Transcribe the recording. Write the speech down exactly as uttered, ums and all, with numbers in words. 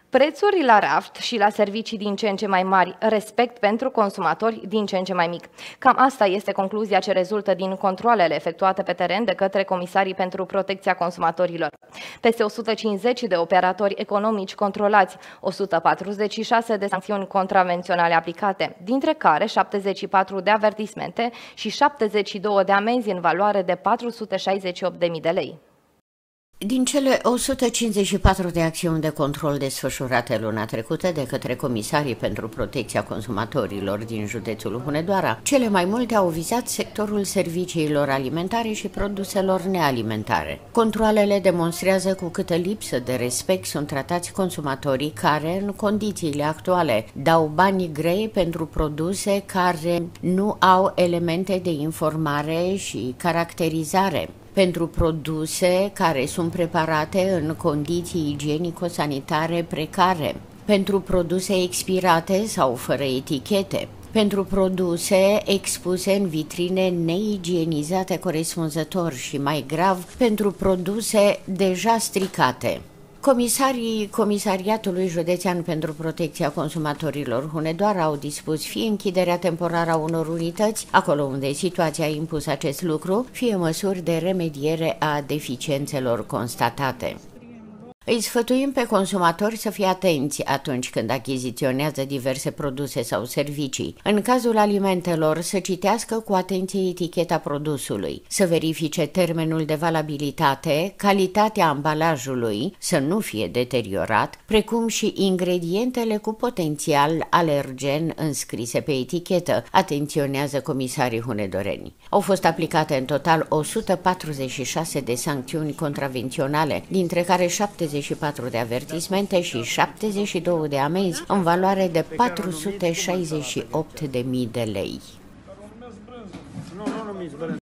Prețuri la raft și la servicii din ce în ce mai mari, respect pentru consumatori din ce în ce mai mic. Cam asta este concluzia ce rezultă din controalele efectuate pe teren de către comisarii pentru protecția consumatorilor. Peste o sută cincizeci de operatori economici controlați, o sută patruzeci și șase de sancțiuni contravenționale aplicate, dintre care șaptezeci și patru de avertismente și șaptezeci și doi de amenzi în valoare de patru sute șaizeci și opt de mii de lei. Din cele o sută cincizeci și patru de acțiuni de control desfășurate luna trecută de către comisarii pentru protecția consumatorilor din județul Hunedoara, cele mai multe au vizat sectorul serviciilor alimentare și produselor nealimentare. Controalele demonstrează cu câtă lipsă de respect sunt tratați consumatorii care, în condițiile actuale, dau bani grei pentru produse care nu au elemente de informare și caracterizare, pentru produse care sunt preparate în condiții igienico-sanitare precare, pentru produse expirate sau fără etichete, pentru produse expuse în vitrine neigienizate corespunzător și, mai grav, pentru produse deja stricate. Comisarii Comisariatului Județean pentru Protecția Consumatorilor Hunedoara au dispus fie închiderea temporară a unor unități, acolo unde situația a impus acest lucru, fie măsuri de remediere a deficiențelor constatate. Îi sfătuim pe consumatori să fie atenți atunci când achiziționează diverse produse sau servicii. În cazul alimentelor, să citească cu atenție eticheta produsului, să verifice termenul de valabilitate, calitatea ambalajului, să nu fie deteriorat, precum și ingredientele cu potențial alergen înscrise pe etichetă, atenționează comisarii hunedoreni. Au fost aplicate în total o sută patruzeci și șase de sancțiuni contravenționale, dintre care șaptezeci și patru de avertismente și șaptezeci și doi de amenzi în valoare de patru sute șaizeci și opt de mii de lei.